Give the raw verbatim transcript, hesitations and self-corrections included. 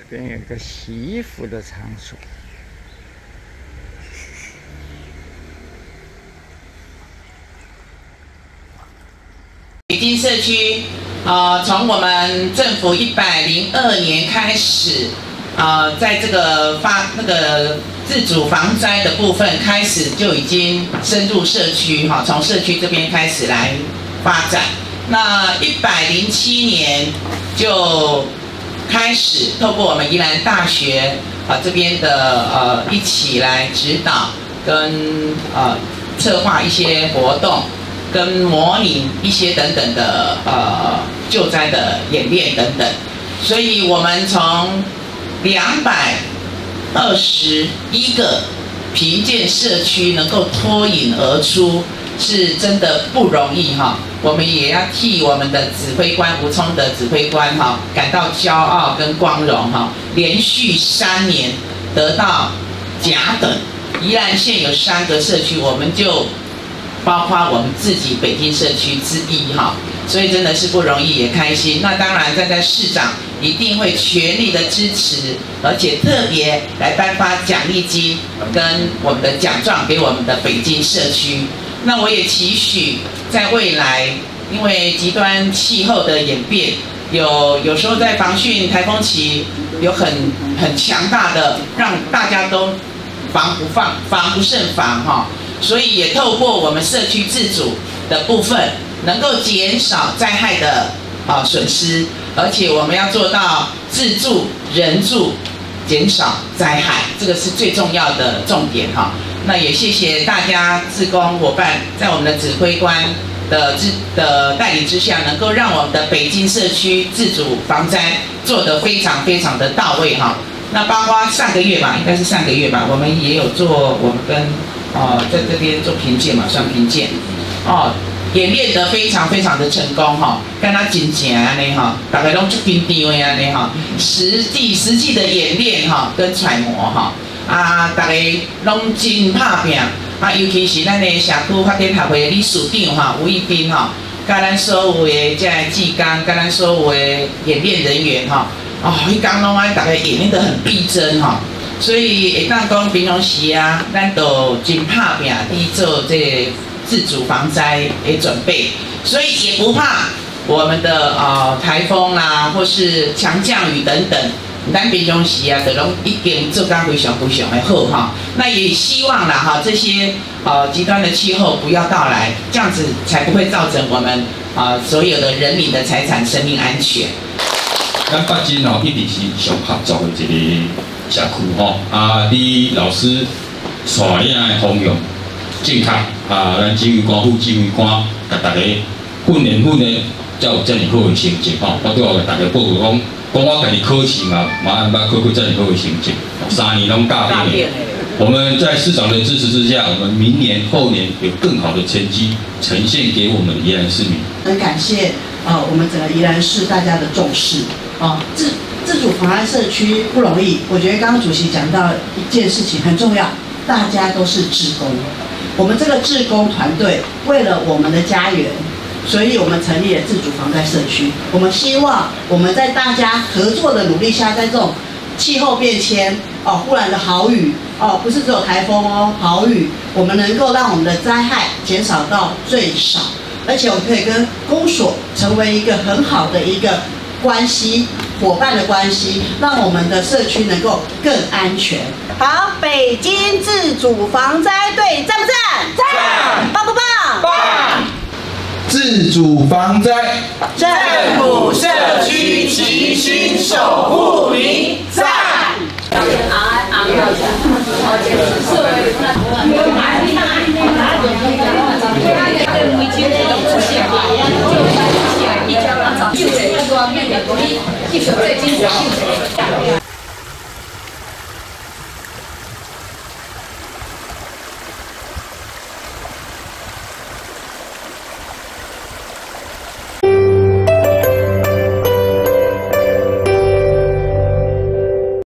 这边有一个洗衣服的场所。 北京社区，呃，从我们政府一百零二年开始，呃，在这个发那个自主防灾的部分开始就已经深入社区，哈，从社区这边开始来发展。那一百零七年就开始透过我们宜兰大学啊这边的呃一起来指导跟呃策划一些活动，跟模拟一些等等的呃救灾的演练等等，所以我们从两百二十一个评鉴社区能够脱颖而出，是真的不容易哈。我们也要替我们的指挥官吴聪的指挥官哈感到骄傲跟光荣哈，连续三年得到甲等。宜兰县有三个社区，我们就包括我们自己北京社区之一哈，所以真的是不容易，也开心。那当然，站在市长一定会全力的支持，而且特别来颁发奖励金跟我们的奖状给我们的北京社区。那我也期许在未来，因为极端气候的演变，有有时候在防汛台风期有很很强大的，让大家都防不放防不胜防哈。所以也透过我们社区自主的部分，能够减少灾害的啊损失，而且我们要做到自助人助，减少灾害，这个是最重要的重点哈。那也谢谢大家志工伙伴，在我们的指挥官的支的带领之下，能够让我们的北京社区自主防灾做得非常非常的到位哈。那包括上个月吧，应该是上个月吧，我们也有做我们跟哦，在这边做评鉴嘛，算评鉴，哦，演练得非常非常的成功哈，跟他真正安尼哈，大家拢足紧张的安尼哈，实际实际的演练哈跟揣摩哈，啊，大家拢真拍拼，啊，尤其是咱的社区发展协会理事长哈吴义斌哈，甲咱所有的这技工，甲咱所有的演练人员哈，哦，迄天拢爱大家演练得很逼真哈。所以会当讲平常时啊，咱都真拍拼去做这自主防灾的准备，所以也不怕我们的呃台风啦、啊，或是强降雨等等，咱平常时啊，都拢已经做到非常非常的好哈。那也希望啦哈，这些呃极端的气候不要到来，这样子才不会造成我们啊、呃、所有的人民的财产、生命安全。 咱北京哦，一直是上合作的一个社区吼，啊，你老师率领的方向正确，啊，咱指挥官、副指挥官，甲大家训练训练，才有遮尔好的成绩吼。我对我甲大家报告讲，讲我家己考试嘛，嘛毋捌考过遮尔好的成绩，三年拢教练。我们在市长的支持之下，我们明年、后年有更好的成绩呈现给我们宜兰市民。 很感谢呃我们整个宜兰市大家的重视啊，自自主防灾社区不容易。我觉得刚刚主席讲到一件事情很重要，大家都是志工，我们这个志工团队为了我们的家园，所以我们成立了自主防灾社区。我们希望我们在大家合作的努力下，在这种气候变迁哦，忽然的豪雨哦，不是只有台风哦，豪雨，我们能够让我们的灾害减少到最少，而且我们可以跟公所成为一个很好的一个关系，伙伴的关系，让我们的社区能够更安全。 好，北京自主防灾队赞不赞？赞！棒不棒？ 棒！自主防灾， 政府社区齐心守护民，赞！ 啊啊！